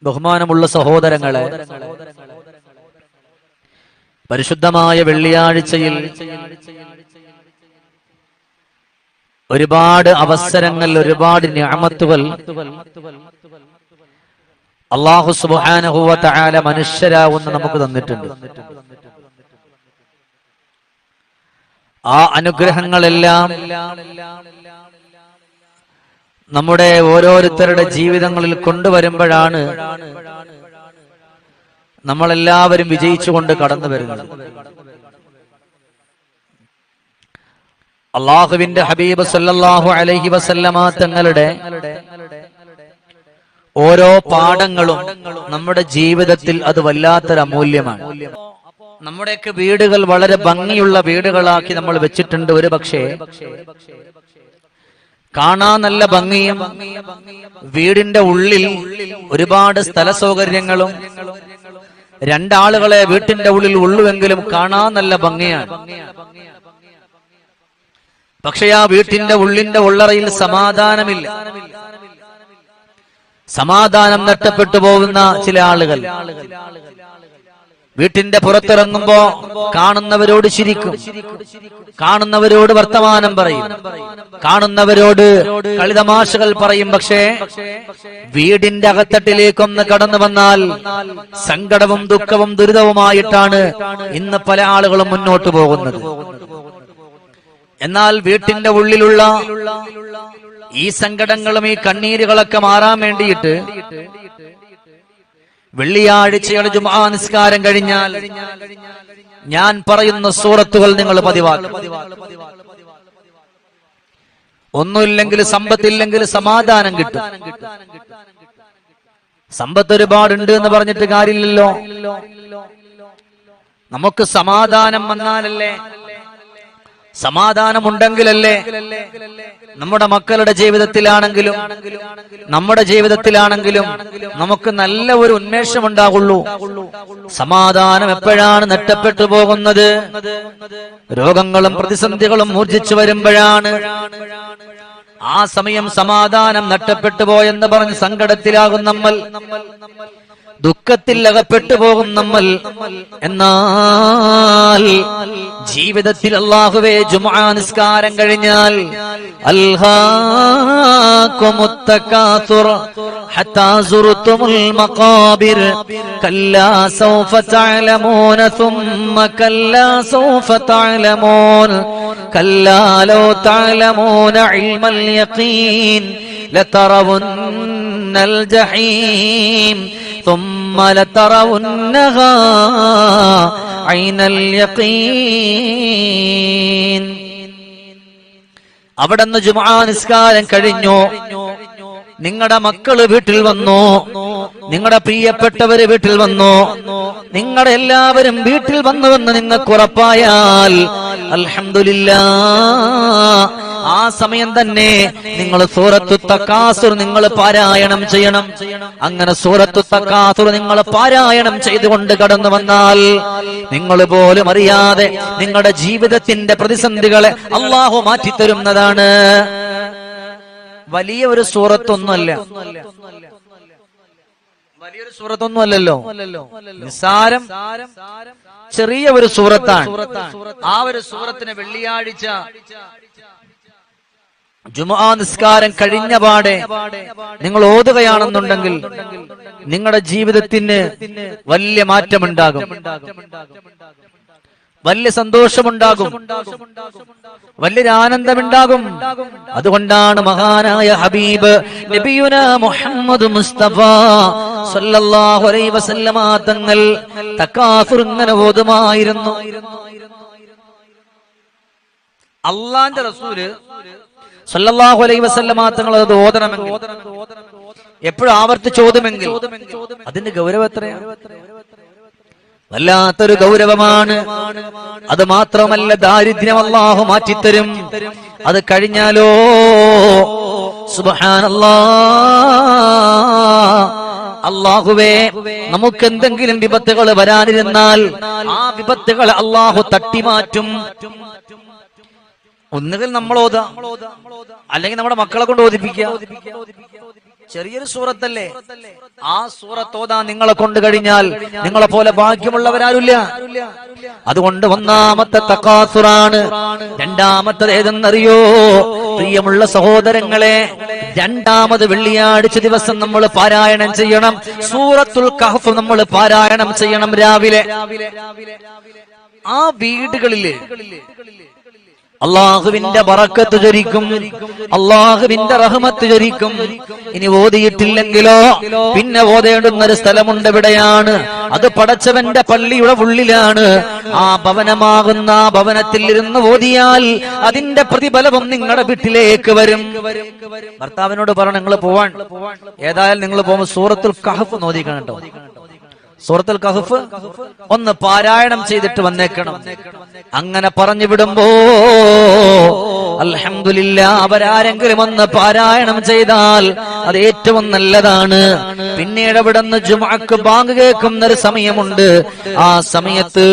ബഹുമാനമുള്ള സഹോദരങ്ങളെ, പരിശുദ്ധമായ വെള്ളിയാഴ്ചയിൽ ഒരുപാട് അവസരങ്ങൾ, ഒരുപാട് നിഅമത്തുകൾ അല്ലാഹു സുബ്ഹാനഹു വ തആല മനുഷ്യരാവുന്ന നമുക്ക് തന്നിട്ടുണ്ട്. ആ അനുഗ്രഹങ്ങളെല്ലാം നമ്മുടെ ഓരോരുത്തരുടെ ജീവിതങ്ങളിൽ കൊണ്ടുവരുമ്പോഴാണ് നമ്മളെല്ലാവരും വിജയിച്ചുകൊണ്ട് കടന്നു വരുന്നത്. അല്ലാഹുവിന്റെ ഹബീബ് സല്ലല്ലാഹു അലൈഹി വസല്ലമ തങ്ങളുടെ ഓരോ പാഠങ്ങളും നമ്മുടെ ജീവിതത്തിൽ അത് വല്ലാത്തൊരു അമൂല്യമാണ്. നമ്മുടെയൊക്കെ വീടുകൾ വളരെ ഭംഗിയുള്ള വീടുകളാക്കി നമ്മൾ വെച്ചിട്ടുണ്ട്. ഒരു പക്ഷേ കാണാൻ നല്ല ഭംഗിയും വീടിന്റെ ഉള്ളിൽ ഒരുപാട് സ്ഥല സൗകര്യങ്ങളും രണ്ടാളുകളെ വീട്ടിന്റെ ഉള്ളിൽ ഉള്ളുവെങ്കിലും കാണാൻ നല്ല ഭംഗിയാണ്. പക്ഷെ ആ വീട്ടിന്റെ ഉള്ളിന്റെ ഉള്ളറയിൽ സമാധാനമില്ല. സമാധാനം നഷ്ടപ്പെട്ടു പോകുന്ന ചില ആളുകൾ വീട്ടിന്റെ പുറത്തിറങ്ങുമ്പോ കാണുന്നവരോട് ചിരിക്കും, കാണുന്നവരോട് വർത്തമാനം പറയും, കാണുന്നവരോട് കളിതമാശകൾ പറയും. പക്ഷേ വീടിന്റെ അകത്തട്ടിലേക്കൊന്ന് കടന്നു വന്നാൽ സങ്കടവും ദുഃഖവും ദുരിതവുമായിട്ടാണ് ഇന്ന് പല ആളുകളും മുന്നോട്ട് പോകുന്നത്. എന്നാൽ വീട്ടിന്റെ ഉള്ളിലുള്ള ഈ സങ്കടങ്ങളും ഈ കണ്ണീരുകളൊക്കെ മാറാൻ വേണ്ടിയിട്ട് വെള്ളിയാഴ്ചയുടെ ജുമുഅ നിസ്കാരം കഴിഞ്ഞാൽ ഞാൻ പറയുന്ന സൂറത്തുകൾ നിങ്ങൾ പതിവാക്കും. ഒന്നുമില്ലെങ്കിൽ, സമ്പത്തില്ലെങ്കിൽ സമാധാനം കിട്ടും. സമ്പത്ത് ഒരുപാടുണ്ട് എന്ന് പറഞ്ഞിട്ട് കാര്യമില്ലല്ലോ. നമുക്ക് സമാധാനം വന്നാലല്ലേ, സമാധാനമുണ്ടെങ്കിലല്ലേ നമ്മുടെ മക്കളുടെ ജീവിതത്തിലാണെങ്കിലും നമ്മുടെ ജീവിതത്തിലാണെങ്കിലും നമുക്ക് നല്ല ഒരു ഉന്മേഷം ഉണ്ടാകുള്ളൂ. സമാധാനം എപ്പോഴാണ് നഷ്ടപ്പെട്ടു പോകുന്നത്? രോഗങ്ങളും പ്രതിസന്ധികളും മൂർച്ഛിച്ചു വരുമ്പോഴാണ്. ആ സമയം സമാധാനം നഷ്ടപ്പെട്ടു പോയെന്ന് പറഞ്ഞ് സങ്കടത്തിലാകും നമ്മൾ, ദുഃഖത്തിൽ അകപ്പെട്ടു പോകും നമ്മൾ. എന്നാൽ ജീവിതത്തിൽ അല്ലാഹുവേ ജുമുഅ നിസ്കാരം കഴിഞ്ഞാൽ അൽഹാകുമുത് തകാസുർ ഹത്താ സുർതുമുൽ മഖാബിർ കല്ലാ സൗഫ തഅലമൂന സുമ്മ കല്ലാ സൗഫ തഅലമൂൻ കല്ലാ ലൗ തഅലമൂന ഇൽമൽ യഖീൻ ലതറവുന്നൽ ജഹീം ثم لترونها عين اليقين. അവിടുന്ന് ജുമുഅ നിസ്കാരം കഴിഞ്ഞു, നിങ്ങളുടെ മക്കള് വീട്ടിൽ വന്നു, നിങ്ങളുടെ പ്രിയപ്പെട്ടവര് വീട്ടിൽ വന്നു, നിങ്ങളുടെ എല്ലാവരും വീട്ടിൽ വന്നുവെന്ന് നിങ്ങൾക്ക് ഉറപ്പായാൽ അൽഹംദുലില്ലാഹ്, ആ സമയം തന്നെ നിങ്ങൾ സൂറത്തു തകാസുർ നിങ്ങൾ പാരായണം ചെയ്യണം. അങ്ങനെ സൂറത്തു തകാസുർ നിങ്ങൾ പാരായണം ചെയ്തുകൊണ്ട് കടന്നു വന്നാൽ നിങ്ങൾ പോലും അറിയാതെ നിങ്ങളുടെ ജീവിതത്തിന്റെ പ്രതിസന്ധികളെ അല്ലാഹു മാറ്റിത്തരുന്നതാണ്. വലിയ ഒരു സൂറത്തൊന്നുമല്ല, വലിയൊരു സൂറത്തൊന്നുമല്ലല്ലോ, നിസ്സാരം ചെറിയ ഒരു സൂറത്താണ്. ആ ഒരു സൂറത്തിന് വെള്ളിയാഴ്ച ജുമുഅ നിസ്കാരം കഴിഞ്ഞ പാടെ നിങ്ങൾ ഓതുകയാണെന്നുണ്ടെങ്കിൽ നിങ്ങളുടെ ജീവിതത്തിന് വലിയ മാറ്റമുണ്ടാകും, വലിയ സന്തോഷമുണ്ടാകും, വലിയൊരു ആനന്ദമുണ്ടാകും. അതുകൊണ്ടാണ് മഹാനായ ഹബീബ് നബിയുന മുഹമ്മദ് മുസ്തഫ സല്ലല്ലാഹു അലൈഹി വസല്ലമ തങ്ങൾ തകാസുർ ഇങ്ങനെ ഓതുമായിരുന്നു. അല്ലാഹുവിന്റെ റസൂല് സല്ലല്ലാഹു അലൈഹി വസല്ലമ തങ്ങൾ അത് ഓതണമെങ്കിൽ, എപ്പോഴും ആവർത്തിച്ചോതുമെങ്കിൽ അതിന്റെ ഗൗരവം എത്രയാണ്? വല്ലാത്തൊരു ഗൗരവമാണ്. അത് മാത്രമല്ല, ദാരിദ്ര്യം അല്ലാഹു മാറ്റിത്തരും. അത് കഴിഞ്ഞാലോ സുബ്ഹാനല്ലാഹ്, അല്ലാഹുവേ നമുക്ക് എന്തെങ്കിലും വിപത്തുകൾ വരാനിരുന്നാൽ ആ വിപത്തുകൾ അല്ലാഹു തട്ടിമാറ്റും. ഒന്നുകിൽ നമ്മൾ ഓതാ, അല്ലെങ്കിൽ നമ്മുടെ മക്കളെ കൊണ്ട് ഓതിപ്പിക്കുക. ചെറിയൊരു സൂറത്തല്ലേ. ആ സൂറത്ത് ഓതാൻ നിങ്ങളെ കൊണ്ട് കഴിഞ്ഞാൽ നിങ്ങളെ പോലെ ഭാഗ്യമുള്ളവരാരില്ല. അതുകൊണ്ട് ഒന്നാമത്തെ തകാസുറാണ്. രണ്ടാമത്തത് ഏതെന്നറിയോ പ്രിയമുള്ള സഹോദരങ്ങളെ? രണ്ടാമത് വെള്ളിയാഴ്ച ദിവസം നമ്മൾ പാരായണം ചെയ്യണം സൂറത്തുൽ കഹ്ഫ്. നമ്മൾ പാരായണം ചെയ്യണം രാവിലെ. ആ വീടുകളില് അള്ളാഹുവിന്റെ ബറക്കത്ത് ചൊരിക്കും, അള്ളാഹുവിന്റെ റഹ്മത്ത് ചൊരിക്കും. ഇനി ഓതിയിട്ടില്ലെങ്കിലോ പിന്നെ ഓതേണ്ടുന്ന ഒരു സ്ഥലമുണ്ട്. എവിടെയാണ് അത്? പടച്ചവന്റെ പള്ളിയുടെ ഉള്ളിലാണ്. ആ ഭവനമാകുന്ന ആ ഭവനത്തിൽ ഇരുന്ന് ഓതിയാൽ അതിന്റെ പ്രതിഫലവും നിങ്ങളുടെ വീട്ടിലേക്ക് വരും. ഭർത്താവിനോട് പറഞ്ഞു നിങ്ങൾ പോവാൻ, ഏതായാലും നിങ്ങൾ പോകുമ്പോൾ സൂറത്തുൽ കഹ്ഫ് ഓതിക്കണം കേട്ടോ. സൂറത്തുൽ കഹ്ഫ് ഒന്ന് പാരായണം ചെയ്തിട്ട് വന്നേക്കണം. അങ്ങനെ പറഞ്ഞു വിടുമ്പോ അൽഹംദുലില്ലാ അവരാരെങ്കിലും ഒന്ന് പാരായണം ചെയ്താൽ അത് ഏറ്റവും നല്ലതാണ്. പിന്നീട് അവിടുന്ന് ജുമുഅക്ക് ബാങ്ക് കേൾക്കുന്ന ഒരു സമയമുണ്ട്. ആ സമയത്ത്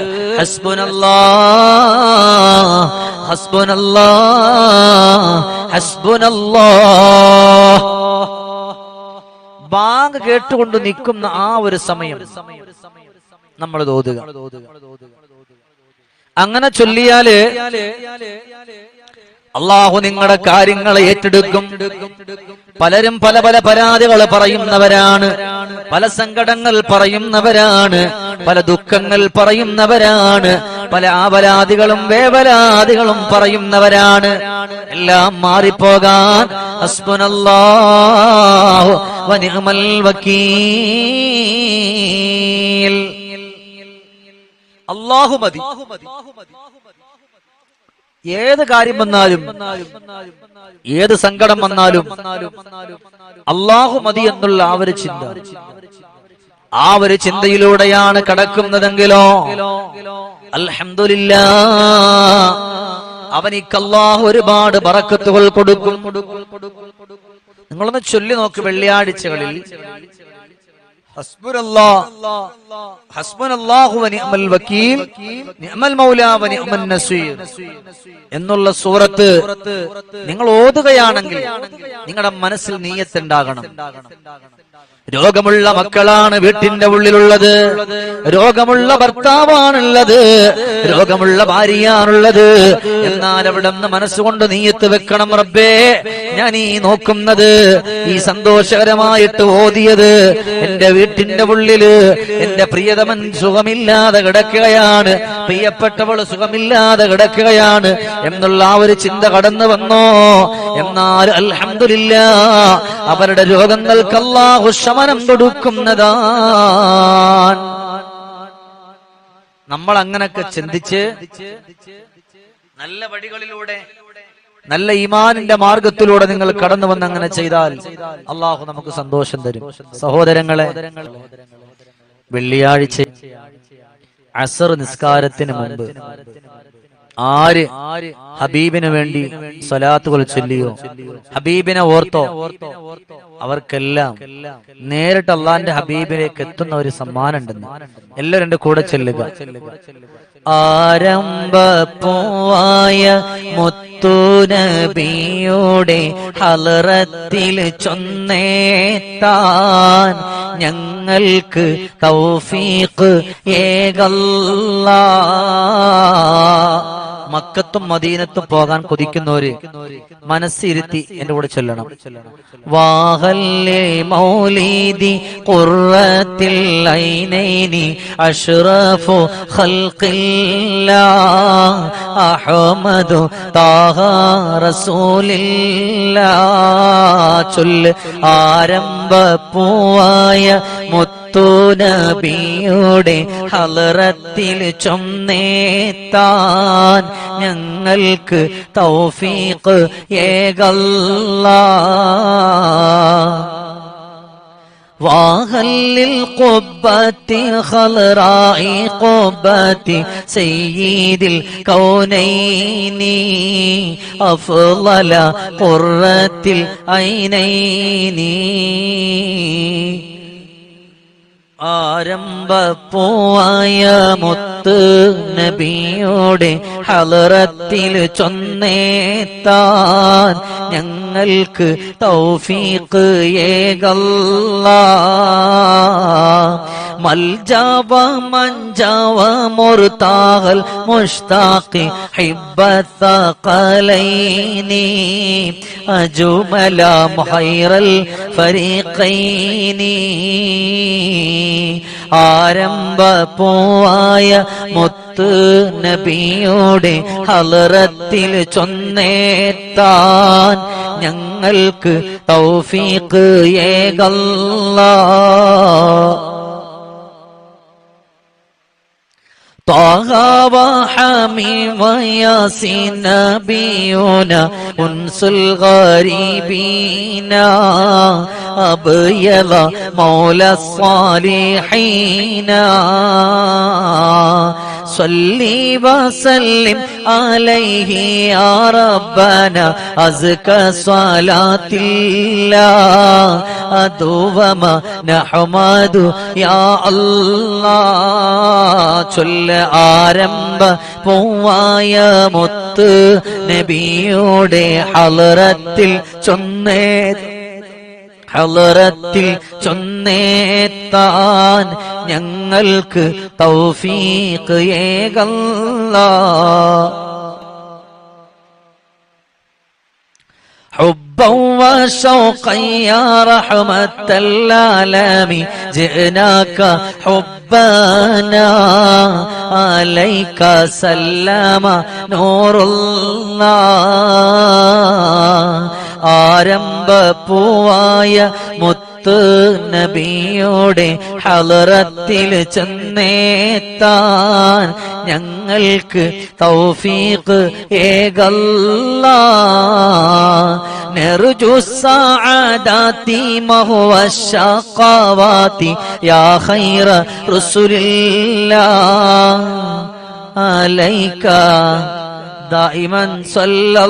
ഹസ്ബുനല്ലാഹ് ഹസ്ബുനല്ലാഹ് ഹസ്ബുനല്ലാഹ് ബാങ്ക് കേട്ടുകൊണ്ട് നിൽക്കുന്ന ആ ഒരു സമയം നമ്മൾ ഓതുക. അങ്ങനെ ചൊല്ലിയാല് അള്ളാഹു നിങ്ങളുടെ കാര്യങ്ങളെ ഏറ്റെടുക്കും. പലരും പല പല പരാതികൾ പറയുന്നവരാണ്, പല സങ്കടങ്ങൾ പറയുന്നവരാണ്, പല ദുഃഖങ്ങൾ പറയുന്നവരാണ്, പല ആവലാദികളും വേവലാദികളും പറയുന്നവരാണ്. എല്ലാം മാറിപ്പോകാൻ ഹസ്ബുനല്ലാഹു വനിഅമൽ വകീൽ. അല്ലാഹു മതി. ഏത് കാര്യം വന്നാലും ഏത് സങ്കടം വന്നാലും അല്ലാഹു മതി എന്നുള്ള ആ ഒരു ചിന്ത, ആ ഒരു ചിന്തയിലൂടെയാണ് കടക്കുന്നതെങ്കിലോ അൽഹംദുലില്ലാഹ് അവനിക്ക് അല്ലാഹു ഒരുപാട് ബറക്കത്തുകൾ കൊടുക്കും. നിങ്ങളൊന്ന് ചൊല്ലി നോക്ക് വെള്ളിയാഴ്ചകളിൽ ഹസ്ബുനല്ലാഹു വനിഅമൽ വകീൽ നിഅമൽ മൗലാ വനിഅമൻ നസീർ എന്നുള്ള സൂറത്ത് നിങ്ങൾ ഓതുകയാണെങ്കിൽ നിങ്ങളുടെ മനസ്സിൽ നിയ്യത്ത് ഉണ്ടാകണം. രോഗമുള്ള മക്കളാണ് വീട്ടിന്റെ ഉള്ളിലുള്ളത്, രോഗമുള്ള ഭർത്താവാണുള്ളത്, രോഗമുള്ള ഭാര്യയാണുള്ളത്. എന്നാൽ അവിടെ നിന്ന് മനസ്സുകൊണ്ട് നീയത്ത് വെക്കണം, റബ്ബേ ഞാൻ ഈ നോക്കുന്നത്, ഈ സന്തോഷകരമായിട്ട് ഓതിയത് എന്റെ വീട്ടിന്റെ ഉള്ളില് എന്റെ പ്രിയതമൻ സുഖമില്ലാതെ കിടക്കുകയാണ്, പ്രിയപ്പെട്ടവൾ സുഖമില്ലാതെ കിടക്കുകയാണ് എന്നുള്ള ആ ഒരു ചിന്ത കടന്നു വന്നോ. എന്നാൽ അൽഹംദുലില്ലാഹ് അവരുടെ രോഗങ്ങൾക്ക് അല്ലാഹു ശമനം കൊടുക്കുന്നതാണ്. നമ്മൾ അങ്ങനൊക്കെ ചിന്തിച്ച് നല്ല വഴികളിലൂടെ നല്ല ഈമാനിന്റെ മാർഗത്തിലൂടെ നിങ്ങൾ കടന്നു വന്ന് അങ്ങനെ ചെയ്താൽ അള്ളാഹു നമുക്ക് സന്തോഷം തരും. സഹോദരങ്ങളെ, വെള്ളിയാഴ്ച അസർ നിസ്കാരത്തിന് മുമ്പ് ആര് ഹബീബിന് വേണ്ടി സ്വലാത്തുകൾ ചൊല്ലിയോ, ഹബീബിനെ ഓർത്തോ, അവർക്കെല്ലാം നേരിട്ട് അള്ളാന്റെ ഹബീബിലേക്ക് എത്തുന്ന ഒരു സമ്മാനം ഉണ്ടെന്ന് എല്ലാവരും എന്റെ കൂടെ ചൊല്ലുക. ആരംഭപ്പൂവായ മുത്തുനബിയുടെ ഹളറത്തിൽ ചൊന്നേത്താൻ ഞങ്ങൾക്ക് തൗഫീഖ് ഏകല്ലാഹ്. മക്കത്തും മദീനത്തും പോകാൻ കൊതിക്കുന്നവര് മനസ്സിരുത്തി എന്റെ കൂടെ ചൊല്ലണം. വാഹല്ലേ മൗലീദി ഖുർറത്തിൽ ഐനൈനി അഷ്റഫു ഖൽഖില്ലാഹ് അഹ്മദു താഹ റസൂലില്ലാഹ്. ചൊല്ല് ആരംഭപ്പൂവായ മുത്തുനബിയുടെ ഹളറത്തിൽ ചൊന്നേത്താൻ ഞങ്ങൾക്ക് തൗഫീഖ് ഏകല്ലാഹ്. വാഹല്ലിൽ ഖുബ്ബത്തി ഖൽറായി ഖുബ്ബത്തി സയ്യിദിൽ കൗനൈനി അഫ്ളല ഖുർറത്തിൽ ഐനൈനി. ആരംഭപ്പൂവായ മുത്ത് നബിയോടെ ഹളറത്തിൽ ചൊന്നേത്താൻ ഞങ്ങൾ ഞങ്ങൾക്ക് തൗഫീഖ് ഏകല്ലാ മൽജാവ മൻജാവ മുർതാഹൽ മുഷ്താഖി ഹിബ്ബത ഖലൈനി അജുമല മുഹൈറൽ ഫരീഖൈനി ആരംഭ പോവായ മുത്ത് നബിയുടെ ഹളറത്തിൽ ചൊന്നേത്താൻ ഞങ്ങൾക്ക് തൗഫീഖ് ഏകല്ലാ طه وحميم وياسين نبينا أنس الغريبين أبيض مولى الصالحين صلي وسلم عليه يا ربنا أزكى صلاة الله أدوما نحمد يا الله ചൊല്ല ആരംഭ പോവായ മുത്ത് നബിയുടെ ഹളറത്തിൽ ചൊന്നേത്താൻ ഞങ്ങൾക്ക് തൗഫീഖ് ഏകല്ലാ حبا وشوقا يا رحمة العالمين جئناك حبنا عليك سلم نور الله ആരംഭ പൂവായ മുത്ത് നബിയുടെ ഹളറത്തിൽ ചെന്നേത്താൻ ഞങ്ങൾക്ക് തൗഫീഖ് ഏകല്ലാ نرجو السعادات مهو الشقوات يا خير رسول الله عليك دائما صلى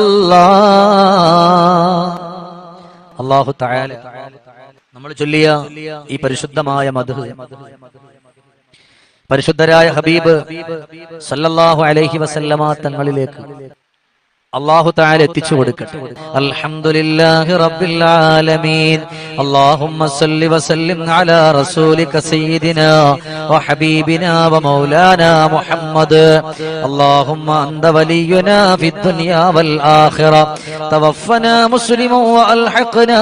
الله تعالى നമ്മൾ ചൊല്ലിയ ഈ പരിശുദ്ധമായ മദ്ഹ് പരിശുദ്ധരായ ഹബീബ് സല്ലല്ലാഹു അലൈഹി വസല്ലമ തങ്ങളിലേക്ക് അല്ലാഹു തആല എത്തിച്ചു കൊടുക്കട്ടെ. അൽഹംദുലില്ലാഹി റബ്ബിൽ ആലമീൻ. അല്ലാഹുമ്മ സല്ലി വസല്ലിം അലാ റസൂലിക സയ്യിദിനാ വഹബീബിനാ വമൗലാനാ മുഹമ്മദ്. അല്ലാഹുമ്മ അന്ത വലിയുനാ ഫിദ്ദുനിയാ വൽ ആഖിറ. തവഫനാ മുസ്ലിമൻ വഅൽഹിഖ്നാ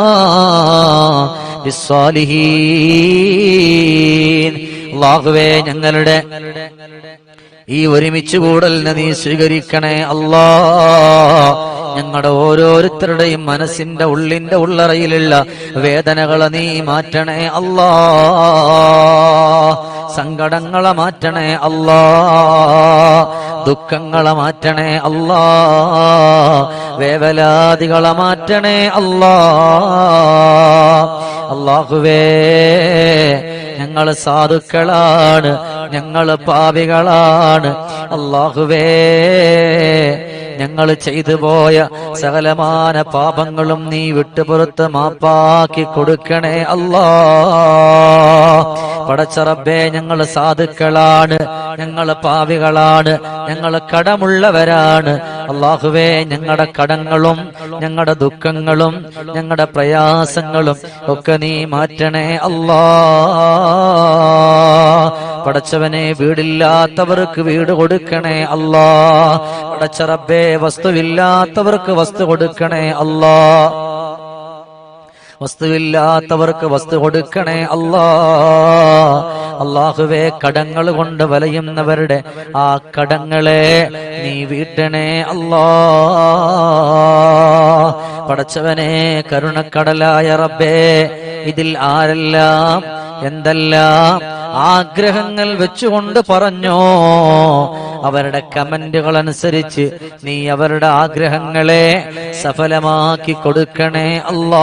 ബിസ്സാലിഹീൻ. അല്ലാഹുവേ, ഞങ്ങളുടെ ഈ ഒരുമിച്ച് കൂടലിനെ നീ സ്വീകരിക്കണേ അല്ലാ. ഞങ്ങളുടെ ഓരോരുത്തരുടെയും മനസ്സിന്റെ ഉള്ളിന്റെ ഉള്ളറയിലുള്ള വേദനകളെ നീ മാറ്റണേ അല്ലാ. സങ്കടങ്ങളെ മാറ്റണേ അല്ലാ. ദുഃഖങ്ങളെ മാറ്റണേ അല്ലാ. വേവലാദികളെ മാറ്റണേ അല്ലാ. അല്ലാഹുവേ, ഞങ്ങൾ സാധുക്കളാണ്, ഞങ്ങൾ പാപികളാണ്. അല്ലാഹുവേ, ഞങ്ങൾ ചെയ്തു പോയ സകലമാന പാപങ്ങളും നീ വിട്ടുപുറത്ത് മാപ്പാക്കി കൊടുക്കണേ അല്ലാ. പടച്ച റബ്ബേ, ഞങ്ങൾ സാധുക്കളാണ്, ഞങ്ങൾ പാപികളാണ്, ഞങ്ങൾ കടമുള്ളവരാണ്. അല്ലാഹുവേ, ഞങ്ങളുടെ കടങ്ങളും ഞങ്ങളുടെ ദുഃഖങ്ങളും ഞങ്ങളുടെ പ്രയാസങ്ങളും ഒക്കെ നീ മാറ്റണേ അല്ലാ. പടച്ചവനെ, വീടില്ലാത്തവർക്ക് വീട് കൊടുക്കണേ അല്ലാ. പടച്ച റബ്ബേ, വസ്തുവില്ലാത്തവർക്ക് വസ്തു കൊടുക്കണേ അല്ലാ. വസ്തുവില്ലാത്തവർക്ക് വസ്തു കൊടുക്കണേ അല്ലാ. അല്ലാഹുവേ, കടങ്ങൾ കൊണ്ട് വലയുന്നവരുടെ ആ കടങ്ങളെ നീ വീട്ടണേ അല്ലാ. പടച്ചവനെ, കരുണക്കടലായ റബ്ബേ, ഇതിൽ ആരെല്ലാം എന്തെല്ലാം ആഗ്രഹങ്ങൾ വെച്ചുകൊണ്ട് പറഞ്ഞോ, അവരുടെ കമന്റുകൾ അനുസരിച്ച് നീ അവരുടെ ആഗ്രഹങ്ങളെ സഫലമാക്കി കൊടുക്കണേ അല്ലാ.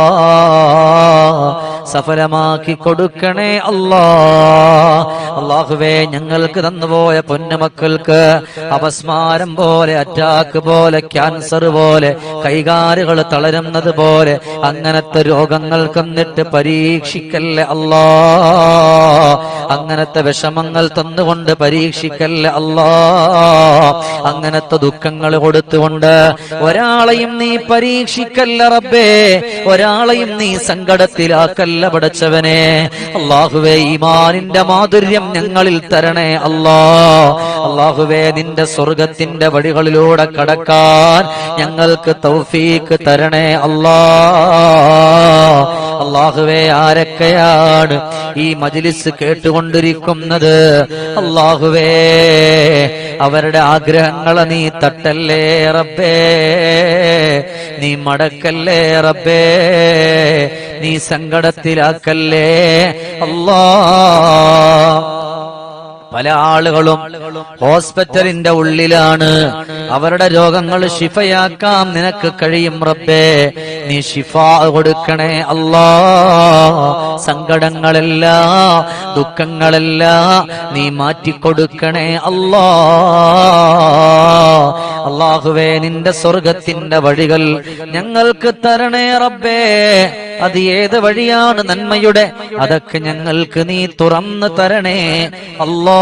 സഫലമാക്കി കൊടുക്കണേ അല്ലാ. അല്ലാഹുവേ, ഞങ്ങൾക്ക് തന്നുപോയ പൊന്നുമക്കൾക്ക് അപസ്മാരം പോലെ, അറ്റാക്ക് പോലെ, ക്യാൻസർ പോലെ, കൈകാലുകൾ തളരുന്നത് പോലെ അങ്ങനത്തെ രോഗങ്ങൾ കൊന്നിട്ട് പരീക്ഷിക്കല്ലേ അല്ലാ. അങ്ങനത്തെ വിഷമങ്ങൾ തന്നുകൊണ്ട് പരീക്ഷിക്കല്ല അല്ലാ. അങ്ങനത്തെ ദുഃഖങ്ങൾ കൊടുത്തുകൊണ്ട് ഒരാളെയും നീ പരീക്ഷിക്കല്ല റബ്ബേ, ഒരാളെയും നീ സങ്കടത്തിലാക്കല്ല പടച്ചവനെ. അല്ലാഹുവേ, ഈമാനിന്റെ മാധുര്യം ഞങ്ങളിൽ തരണേ അല്ലാ. അല്ലാഹുവേ, നിന്റെ സ്വർഗത്തിന്റെ വഴികളിലൂടെ കടക്കാൻ ഞങ്ങൾക്ക് തൗഫീക്ക് തരണേ അല്ലാ. അല്ലാഹുവേ, ആരൊക്കെയാണ് ഈ മജ്ലിസ് കേട്ടുകൊണ്ടിരിക്കുന്നത്? അല്ലാഹുവേ, അവരുടെ ആഗ്രഹങ്ങളെ നീ തട്ടല്ലേ റബ്ബേ, നീ മടക്കല്ലേ റബ്ബേ, നീ സങ്കടത്തിലാക്കല്ലേ അല്ലാ. പല ആളുകളും ഹോസ്പിറ്റലിന്റെ ഉള്ളിലാണ്. അവരുടെ രോഗങ്ങൾ ശിഫയാക്കാം നിനക്ക് കഴിയും റബ്ബേ, നീ ശിഫാ കൊടുക്കണേ അല്ലാ. സങ്കടങ്ങളെല്ലാം ദുഃഖങ്ങളെല്ലാം നീ മാറ്റിക്കൊടുക്കണേ അല്ലാ. അല്ലാഹുവേ, നിന്റെ സ്വർഗത്തിന്റെ വഴികൾ ഞങ്ങൾക്ക് തരണേ റബ്ബേ. അത് ഏത് വഴിയാണ് നന്മയുടെ, അതൊക്കെ ഞങ്ങൾക്ക് നീ തുറന്നു തരണേ അല്ലാ.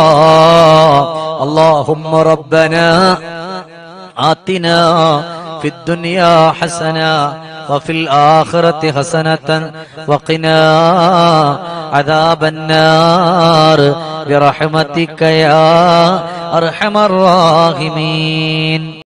اللهم ربنا آتنا في الدنيا حسنة وفي الآخرة حسنة وقنا عذاب النار برحمتك يا أرحم الراحمين.